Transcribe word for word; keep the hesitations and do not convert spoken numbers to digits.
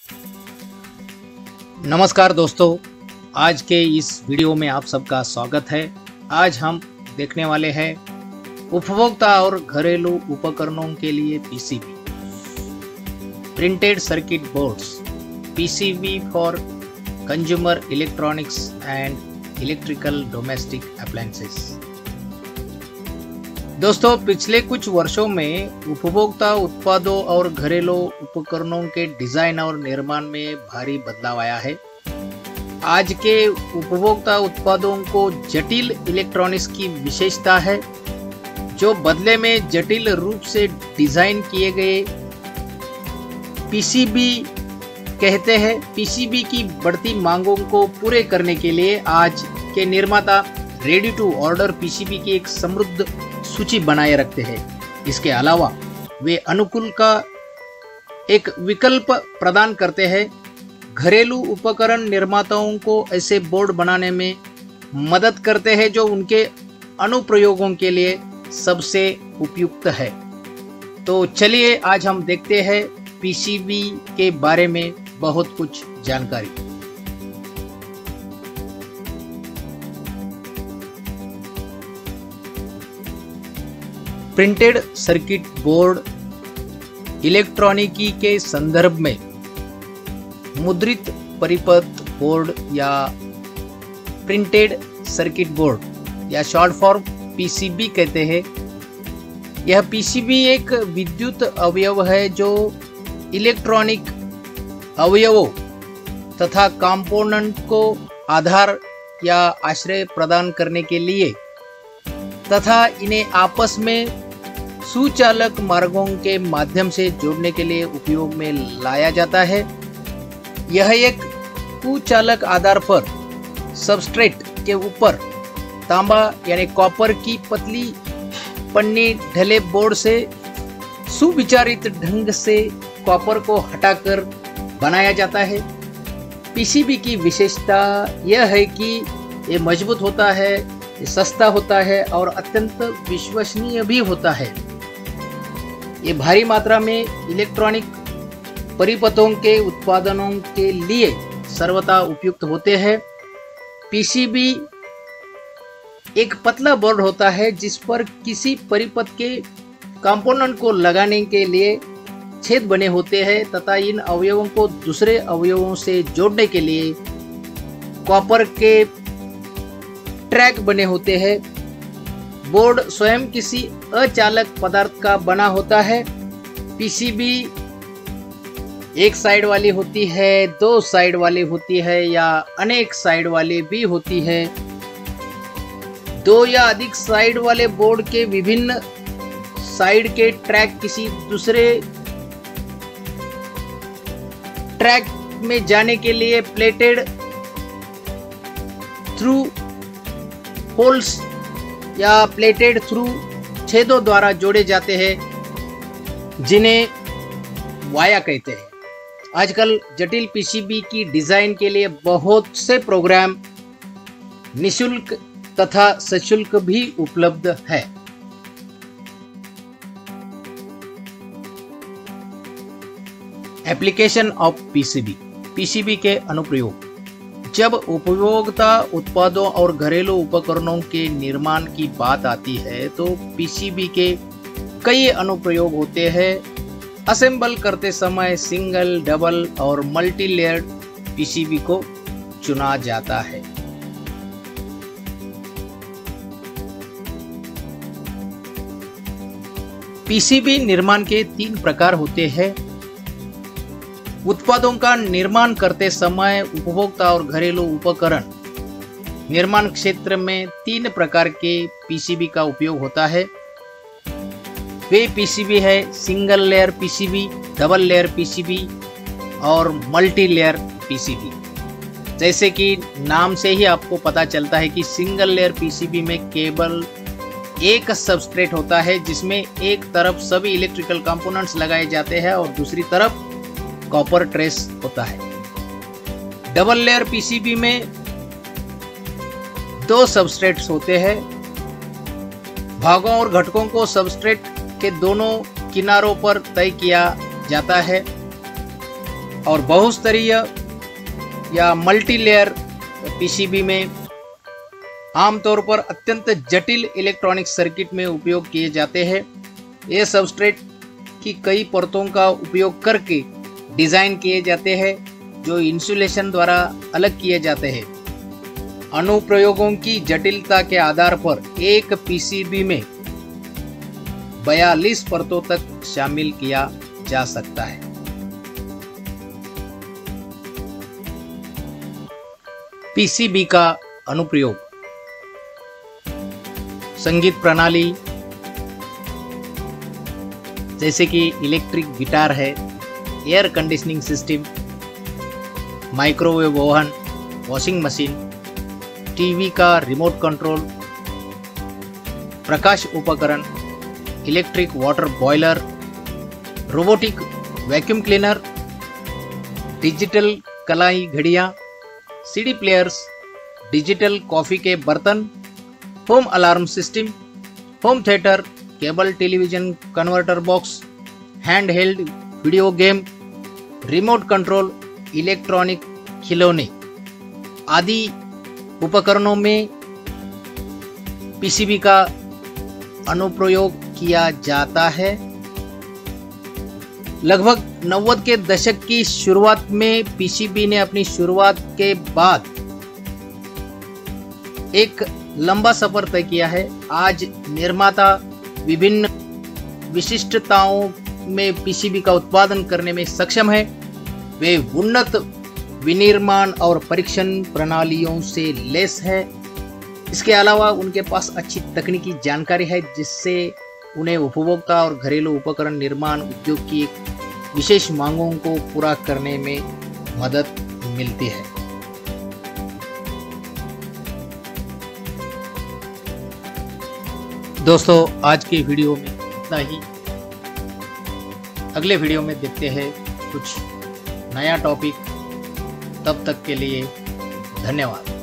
नमस्कार दोस्तों, आज के इस वीडियो में आप सबका स्वागत है। आज हम देखने वाले हैं उपभोक्ता और घरेलू उपकरणों के लिए PCB, printed circuit boards, PCB for consumer electronics and electrical domestic appliances. दोस्तों, पिछले कुछ वर्षों में उपभोक्ता उत्पादों और घरेलू उपकरणों के डिजाइन और निर्माण में भारी बदलाव आया है। आज के उपभोक्ता उत्पादों को जटिल इलेक्ट्रॉनिक्स की विशेषता है, जो बदले में जटिल रूप से डिजाइन किए गए पीसीबी कहते हैं। पीसीबी की बढ़ती मांगों को पूरे करने के लिए आज के निर्माता रेडी टू ऑर्डर पीसीबी की एक समृद्ध सूची बनाए रखते हैं। इसके अलावा वे अनुकूल का एक विकल्प प्रदान करते हैं। घरेलू उपकरण निर्माताओं को ऐसे बोर्ड बनाने में मदद करते हैं जो उनके अनुप्रयोगों के लिए सबसे उपयुक्त है। तो चलिए आज हम देखते हैं पीसीबी के बारे में बहुत कुछ जानकारी। प्रिंटेड सर्किट बोर्ड इलेक्ट्रॉनिकी के संदर्भ में मुद्रित परिपथ बोर्ड या प्रिंटेड सर्किट बोर्ड या शॉर्ट फॉर्म पीसीबी कहते हैं। यह पीसीबी एक विद्युत अवयव है जो इलेक्ट्रॉनिक अवयवों तथा कंपोनेंट को आधार या आश्रय प्रदान करने के लिए तथा इन्हें आपस में सुचालक मार्गों के माध्यम से जोड़ने के लिए उपयोग में लाया जाता है। यह एक कुचालक आधार पर सबस्ट्रेट के ऊपर तांबा यानी कॉपर की पतली पन्नी ढले बोर्ड से सुविचारित ढंग से कॉपर को हटाकर बनाया जाता है। पीसीबी की विशेषता यह है कि ये मजबूत होता है, ये सस्ता होता है और अत्यंत विश्वसनीय भी होता है। ये भारी मात्रा में इलेक्ट्रॉनिक परिपथों के उत्पादनों के लिए सर्वथा उपयुक्त होते हैं। पीसीबी एक पतला बोर्ड होता है जिस पर किसी परिपथ के कंपोनेंट को लगाने के लिए छेद बने होते हैं तथा इन अवयवों को दूसरे अवयवों से जोड़ने के लिए कॉपर के ट्रैक बने होते हैं। बोर्ड स्वयं किसी अचालक पदार्थ का बना होता है। पीसीबी एक साइड वाली होती है, दो साइड वाली होती है या अनेक साइड वाली भी होती है। दो या अधिक साइड वाले बोर्ड के विभिन्न साइड के ट्रैक किसी दूसरे ट्रैक में जाने के लिए प्लेटेड थ्रू होल्स या प्लेटेड थ्रू छेदों द्वारा जोड़े जाते हैं, जिन्हें वाया कहते हैं। आजकल जटिल पीसीबी की डिजाइन के लिए बहुत से प्रोग्राम निशुल्क तथा सशुल्क भी उपलब्ध है। एप्लीकेशन ऑफ पीसीबी, पीसीबी के अनुप्रयोग। जब उपभोक्ता उत्पादों और घरेलू उपकरणों के निर्माण की बात आती है तो पीसीबी के कई अनुप्रयोग होते हैं। असेंबल करते समय सिंगल, डबल और मल्टी लेयर्ड पीसीबी को चुना जाता है। पीसीबी निर्माण के तीन प्रकार होते हैं। उत्पादों का निर्माण करते समय उपभोक्ता और घरेलू उपकरण निर्माण क्षेत्र में तीन प्रकार के पीसीबी का उपयोग होता है। वे पीसीबी है single layer PCB, double layer PCB और मल्टी लेयर पीसीबी। जैसे कि नाम से ही आपको पता चलता है कि सिंगल लेयर पीसीबी में केवल एक सबस्ट्रेट होता है जिसमें एक तरफ सभी इलेक्ट्रिकल कंपोनेंट्स लगाए जाते हैं और दूसरी तरफ कॉपर ट्रेस होता है। डबल लेयर पीसीबी में दो सबस्ट्रेट्स होते हैं। भागों और घटकों को सबस्ट्रेट के दोनों किनारों पर तय किया जाता है। और बहुस्तरीय या मल्टी लेयर पीसीबी में आमतौर पर अत्यंत जटिल इलेक्ट्रॉनिक सर्किट में उपयोग किए जाते हैं। ये सबस्ट्रेट की कई परतों का उपयोग करके डिज़ाइन किए जाते हैं जो इंसुलेशन द्वारा अलग किए जाते हैं। अनुप्रयोगों की जटिलता के आधार पर एक पीसीबी में बयालीस परतों तक शामिल किया जा सकता है। पीसीबी का अनुप्रयोग संगीत प्रणाली जैसे कि इलेक्ट्रिक गिटार है, air conditioning system, microwave oven, washing machine, TV का रिमोट कंट्रोल, प्रकाश उपकरण, electric water boiler, robotic vacuum cleaner, digital कलाई घड़ियाँ, सीडी प्लेयर्स, डिजिटल कॉफ़ी के बर्तन, home alarm system, home theatre, cable television converter box, hand held video game, remote control electronic खिलौने आदि उपकरणों में पीसीबी का अनुप्रयोग किया जाता है। लगभग नब्बे के दशक की शुरुआत में पीसीबी ने अपनी शुरुआत के बाद एक लंबा सफर तय किया है। आज निर्माता विभिन्न विशिष्टताओं में पीसीबी का उत्पादन करने में सक्षम है। वे उन्नत विनिर्माण और परीक्षण प्रणालियों से लैस है। इसके अलावा उनके पास अच्छी तकनीकी जानकारी है जिससे उन्हें उपभोक्ता और घरेलू उपकरण निर्माण उद्योग की विशेष मांगों को पूरा करने में मदद मिलती है। दोस्तों, आज की वीडियो में इतना ही। अगले वीडियो में देखते हैं कुछ नया टॉपिक। तब तक के लिए धन्यवाद।